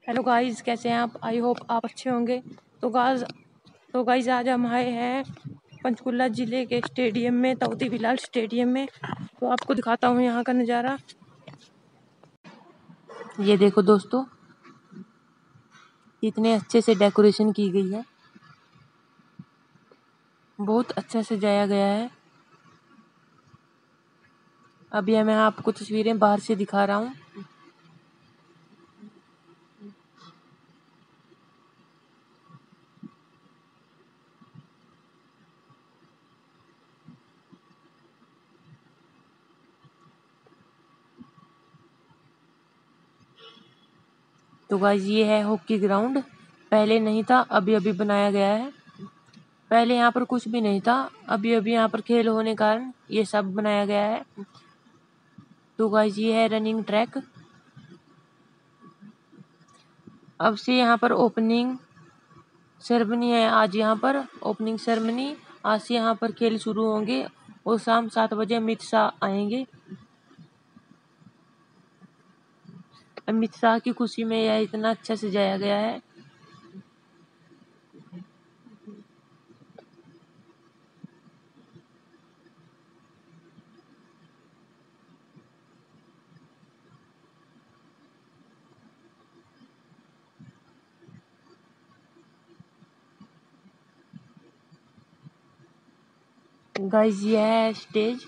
Hello guys, कैसे हैं आप? आई होप आप अच्छे होंगे। तो गाइस आज हम आए हैं पंचकुला जिले के स्टेडियम में, ताऊती बिलाल स्टेडियम में। तो आपको दिखाता हूँ यहाँ का नज़ारा। ये देखो दोस्तों, इतने अच्छे से डेकोरेशन की गई है, बहुत अच्छा सजाया गया है। अभी मैं आपको तस्वीरें बाहर से दिखा रहा हूँ। तो गाइस ये है हॉकी ग्राउंड। पहले नहीं था, अभी अभी बनाया गया है। पहले यहाँ पर कुछ भी नहीं था, अभी अभी यहाँ पर खेल होने के कारण ये सब बनाया गया है। तो गाइस ये है रनिंग ट्रैक। अब से यहाँ पर ओपनिंग सेरेमनी है। आज यहाँ पर ओपनिंग सेरेमनी, आज से यहाँ पर खेल शुरू होंगे और शाम 7 बजे अमित शाह आएंगे। अमित शाह की खुशी में यह इतना अच्छा सजाया गया है। गाइस ये है स्टेज,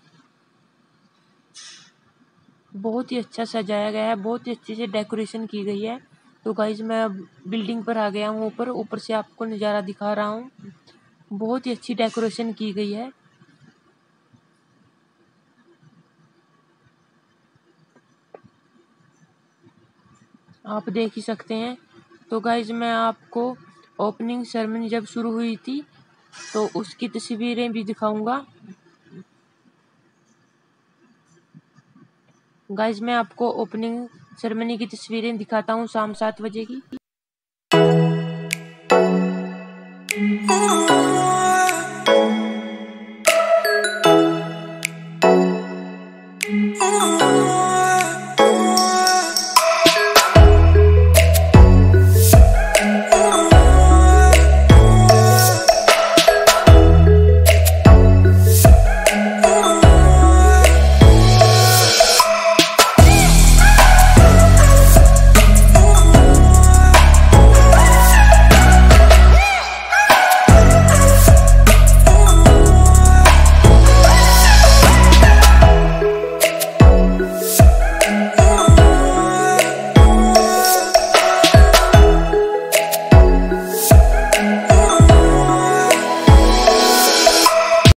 बहुत ही अच्छा सजाया गया है, बहुत ही अच्छे से डेकोरेशन की गई है। तो गाइस मैं अब बिल्डिंग पर आ गया हूँ, ऊपर से आपको नज़ारा दिखा रहा हूँ। बहुत ही अच्छी डेकोरेशन की गई है। आप देख ही सकते हैं। तो गाइस मैं आपको ओपनिंग सेरेमनी जब शुरू हुई थी तो उसकी तस्वीरें भी दिखाऊंगा। गाइस मैं आपको ओपनिंग सेरेमनी की तस्वीरें दिखाता हूँ शाम 7 बजे की।